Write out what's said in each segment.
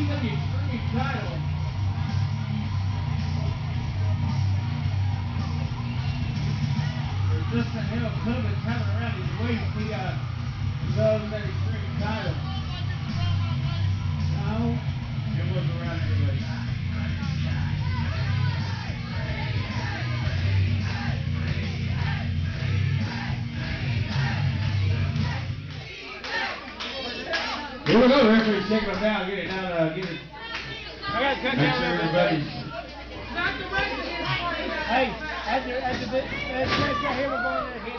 FTW Extreme title. There's Justin Hill Cummins having around his waist. He loves that Extreme title. No, it wasn't around anybody. Here we go, referee, check them down, get it down, get it. I got to cut Make down sure everybody. everybody's. Hey, that's the right here, we're going to hit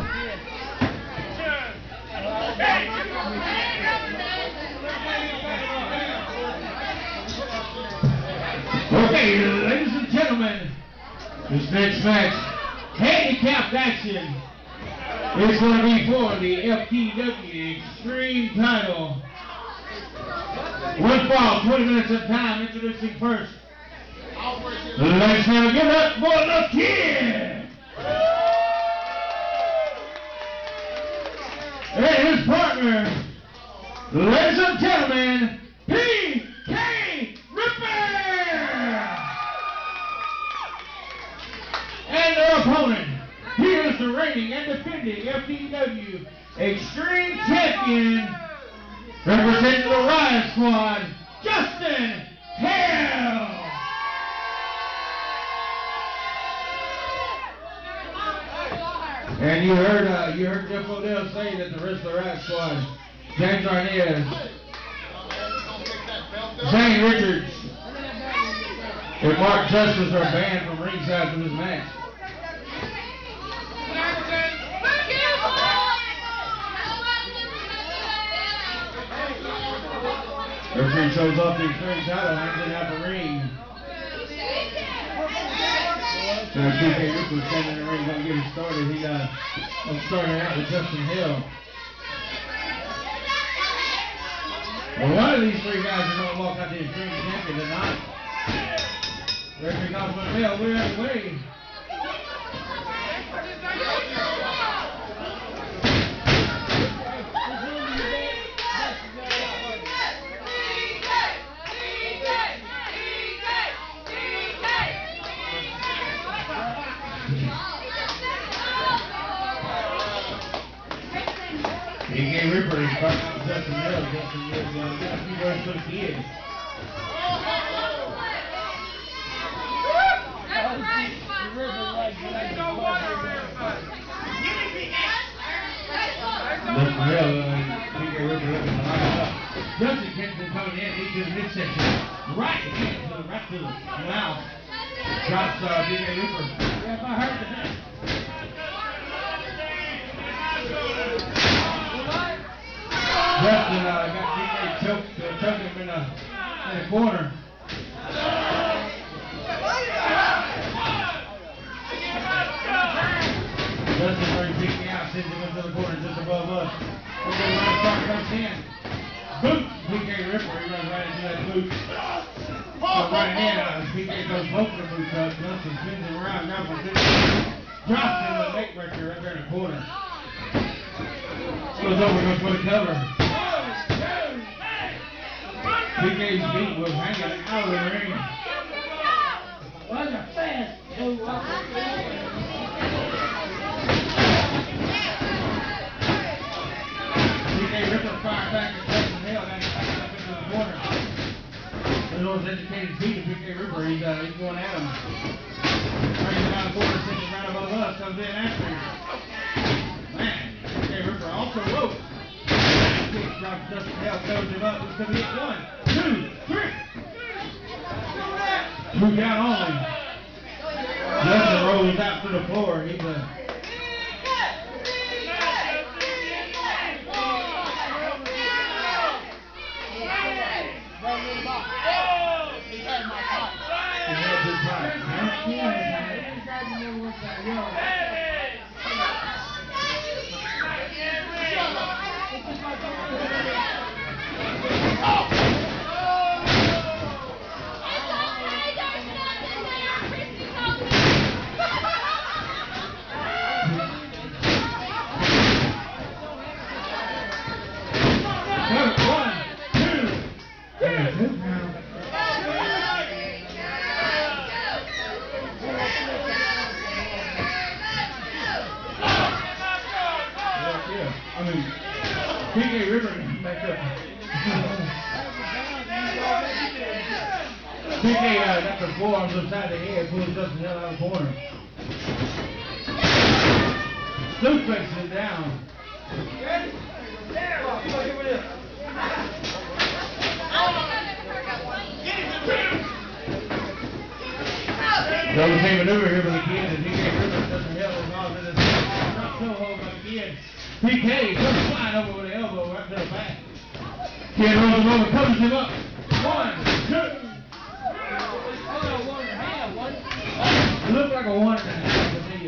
Okay, ladies and gentlemen, this next match, handicapped action, is going to be for the FTW Extreme title. One fall, 20 minutes of time. Introducing first. Ladies and gentlemen, give it up for the Kid! And his partner, ladies and gentlemen, PK Ripper! And their opponent, he is the reigning and defending FTW Extreme Champion, representing the Riot Squad, Justin Hill! And you heard Jeff Odell say that the rest of the Riot Squad, James Arnez, Zane Richards, and Mark Justice are banned from ringside for this match. Referee shows off the Extreme title, hands it out the ring. So PK Ripper standing in the ring, gonna get it started. He starting out with Justin Hill. Well, one of these three guys is gonna walk out the Extreme champion tonight. Referee calls for the bell, we're out of the way. PK Ripper is starting out with Justin Hill. Justin Hill's got a few words for the Kid. Justin Hill, PK Ripper looking to line up. Justin Kingston coming in, he's in the midsection. Right to the mouth. Drops PK Ripper. Yeah, I heard that. Justin got PK choked him in the corner. Justin brings PK out, sends him into the corner just above us. And then Riot Squad comes in. Boot! PK Ripper, he runs right into that boot. Right in, PK goes both the boots up. Justin spins him around, drops him in the neck breaker right there in the corner. Goes over, goes for the cover. PK's feet was hanging out of the ring. What a fast move. PK Ripper fired back and Justin Hill got him back up into the corner. There's those educated feet of PK Ripper. He's going at him. Brings him down the corner, sitting right above us, comes in after him. Man, PK Ripper also ropes. Drops Justin Hill, throws him up. It's going to get 1, 2, 3. 2 down only. Justin rolls out to the floor. He's a... PK got the forearms upside the head, pulls Justin Hill out of the corner. Suplexes him down. Double team maneuver here for the kid, and PK Rivers Justin Hill is off in his front toe hold by the kid. PK comes flying over with the elbow right to the back. Kid rolls him over, covers him up. 1, 2. It looked like a 1.5 to me.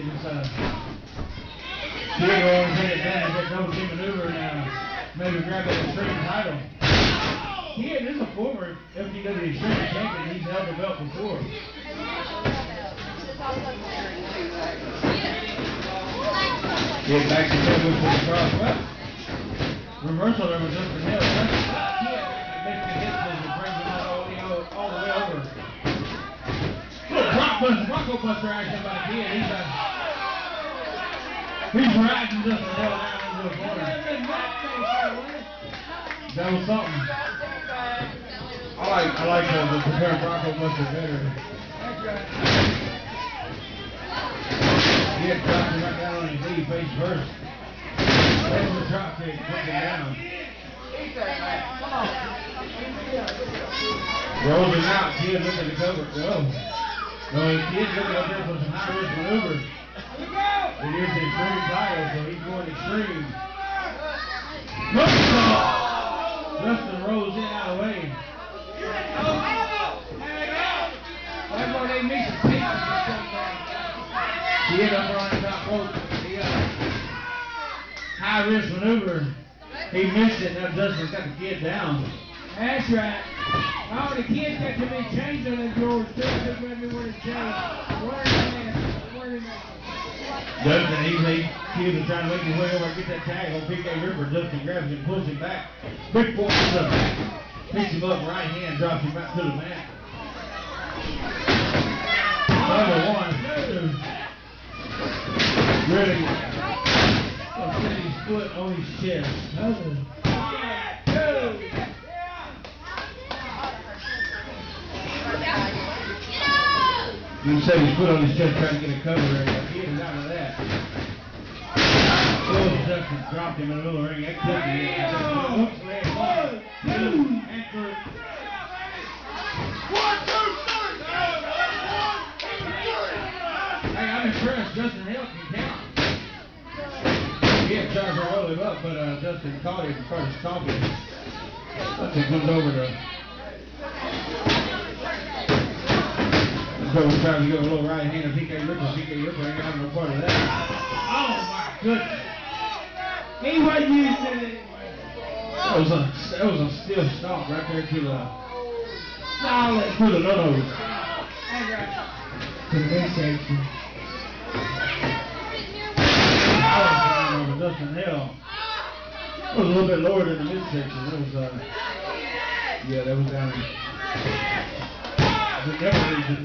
Kid rolls in advantage that double team maneuver and maybe grab that extreme title. Kid is a former FTW extreme champion. He's held the belt before. Kid back to the with the cross left. Reversal there with Justin Hill. Kid makes the hit and brings him all the way over. Little Bronco Buster action by the kid. He's riding Justin Hill down into the corner. That was something. I like the compare Bronco Buster better. He had dropped him right down on his knee, face first. That's the drop kick, puts him down. Rolls him out, kid looking to cover. No, the kid's looking up there for some high risk maneuvers. It is the extreme title, so he's going extreme. Justin rolls in out of the way. That's why they make some pieces or something. He hit up on the top rope. High risk maneuver. He missed it. Now Justin's got the kid down. That's right. Oh, the kid's got too many chains on his drawers too. Just let me wear his chains. Justin, he was trying to make his way over and get that tag on PK River. Justin grabs him, pulls him back. Big force to the back. Picks him up right hand, drops him back to the mat. Number 1, 2. Really put his foot on his chest. You said his foot on his chest trying to get a cover area. He is out of that. Justin dropped him in the middle of the ring. Activity. Hooks leg. 1, 2, and 3. 1, 2, 3. Hey, I'm impressed. Justin Hill can count. He had tried to roll him up, but Justin caught him and started stomping. Justin comes over to. So we're trying to go a little right hand of PK Ripper. PK Ripper ain't having no part of that. Oh my goodness. He wasn't using it anyway. That was a still stomp right there to the solid to the nose. To the midsection. Over Justin Hill. It was a little bit lower than the midsection. It was yeah, that was down in the never region.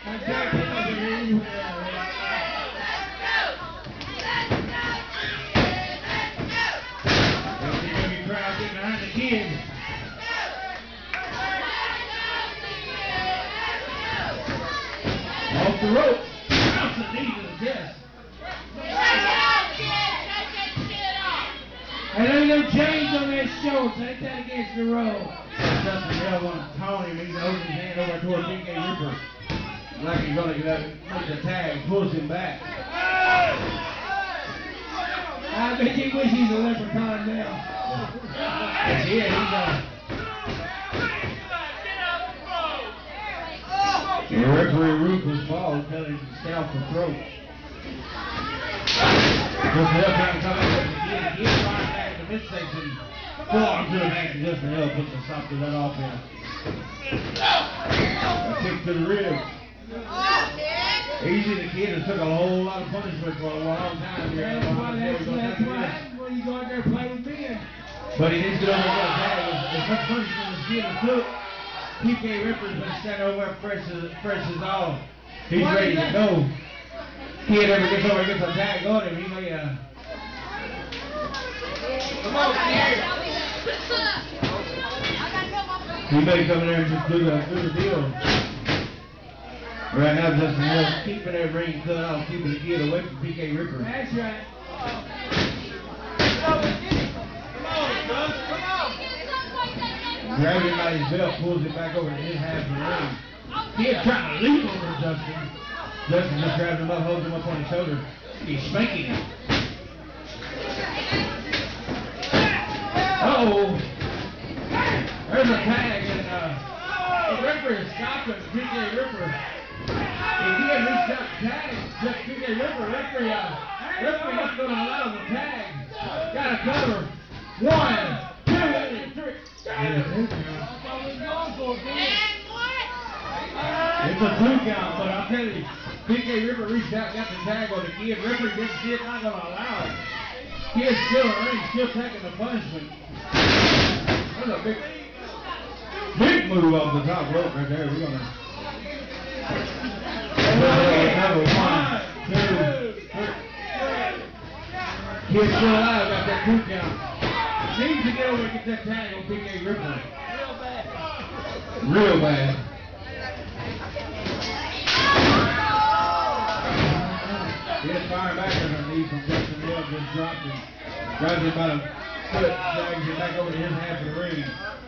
Crowd getting behind the kid. Off the rope. Bounce the knee to the chest. And there ain't no chains on that shorts. Ain't that against the rope? Justin Hill wants to taunt him. He's holding his hand over toward PK Ripper. Like he's going to make the tag, pulls him back. I bet you wish he's a leprechaun now. Yeah, the referee Rufus Ball telling him to scalp the throat. Justin Hill trying to come up with the kid right back to the midsection. Forearm to the back, and Justin Hill puts a stop to that offense. A kick to the ribs. Easy, the kid has took a whole lot of punishment for a long time here. That's why when you go out there and play with men. But he needs to go over that tag. As much punishment as kid has took, PK Ripper's been standing over fresh as all. He's ready to go. Kid ever gets over and gets a tag on him, he may Come on, kid. He may come in there and just do the deal. Right now, Justin Hill keeping that ring cut off, keeping the kid away from PK Ripper. That's right. Grabs him by his belt, pulls it back over to his half of the ring. Kid trying to leap over Justin. Justin just grabs him up, holds him up on his shoulder. He's spanking him. Uh-oh. There's a tag, and the referee is stopping PK Ripper. If he had reached out to tag, just PK Ripper, referee not going to allow the tag. Got to cover. 1, 2, 3. It's a 2 count, but I'll tell you, PK Ripper reached out, got the tag on the kid. Ripper didn't see it, not going to allow it. Kid's still in the ring, still taking the punishment. That's a big move off the top rope right there. We're going to... Number 1, 2, 3. Kid's still alive, got that 2 count. Needs to get over and get that tag on PK Ripper. Real bad. He's firing back on her knee from Justin Hill, just dropped him. Grabs him by the foot, drags him back over to his half of the ring.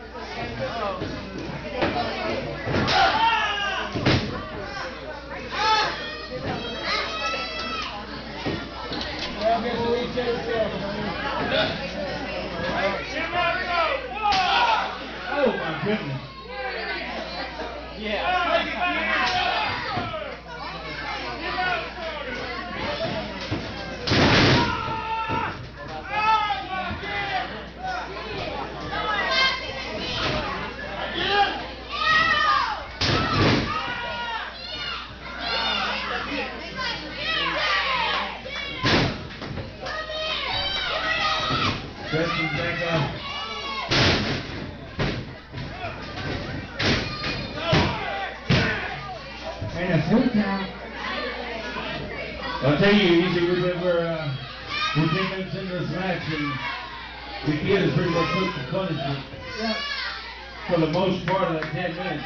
Oh my goodness. Justin's back up. And a 2 count. I'll tell you, usually we're 10 minutes into this match, and the kid is pretty much put to punishment for the most part of that 10 minutes.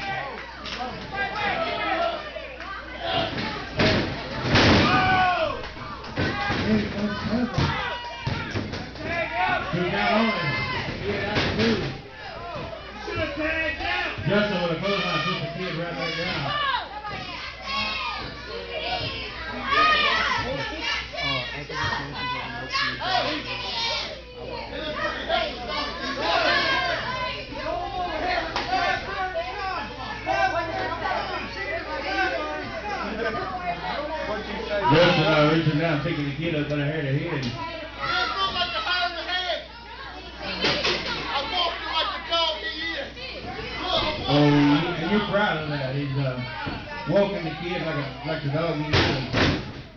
Two down only. Kid out of 2. Justin with a clothesline puts the kid right back down. Justin reaching down, picking the kid up by the hair to head. Oh, and you're proud of that. He's walking the kid like the dog he is.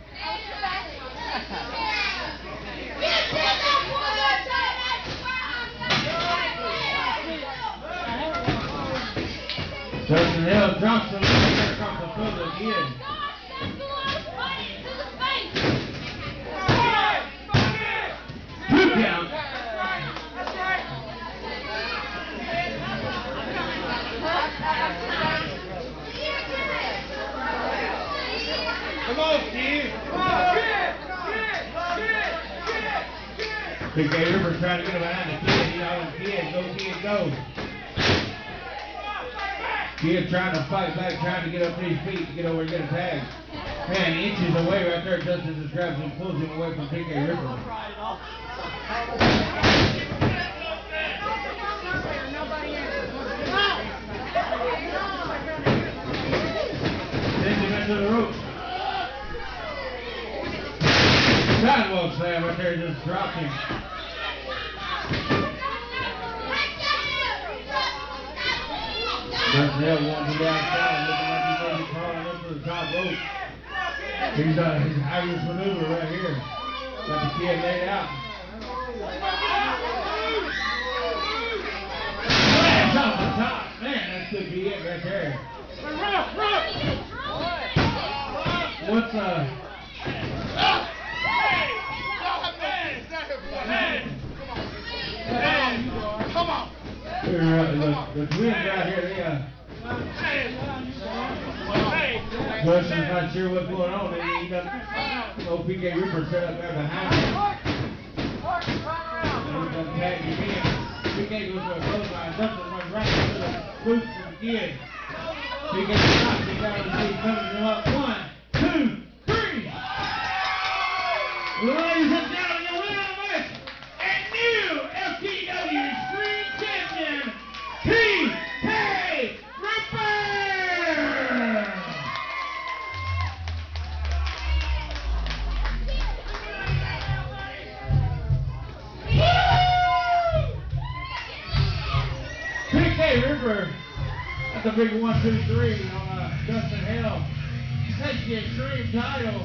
Justin Hill drops the leg across the foot of the kid. Two count. Come on, Steve. Come on. PK Ripper trying to get him behind the kid. You know, the kid, go. Kid trying to fight back, trying to get up to his feet to get over and get a tag. Man, inches away right there. Justin just grabs him and pulls him away from PK Ripper. Sends him into the ropes. Sidewalk slam right there, just dropped him. Justin Hill wants him down, looking like he's going to be crawling up to the top rope. He's his Irish maneuver right here. Got the kid laid out. Flash off the top. Man, that could be it right there. What's Come on. The twins out here, they Justin's not sure what's going on. He doesn't. Old PK Ripper set up there behind him. He's done tagged him in. PK goes to a clothesline. Justin runs right into the boots of the kid. PK stops. He got to see coming him up. 1, 2, 3. Ladies and gentlemen, your winner and new FTW Extreme Champion, PK Ripper! PK Ripper, that's a big 1, 2, 3 on Dustin Hale. Takes the Extreme title.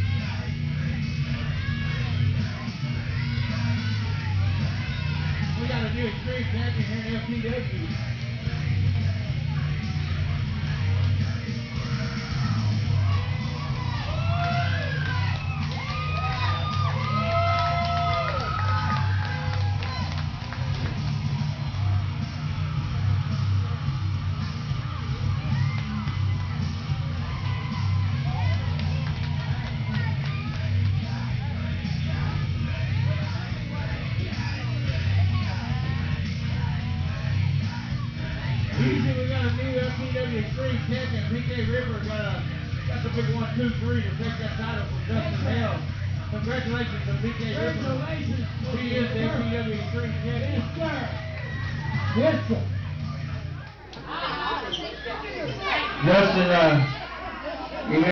We got a new Extreme champion here in FTW. Usually we got a new FTW Extreme champion. PK Ripper got the big 1, 2, 3 to take that title from Dustin Hale. Congratulations to PK Ripper. Congratulations. He is the FTW Extreme champion. Yes, sir. Justin,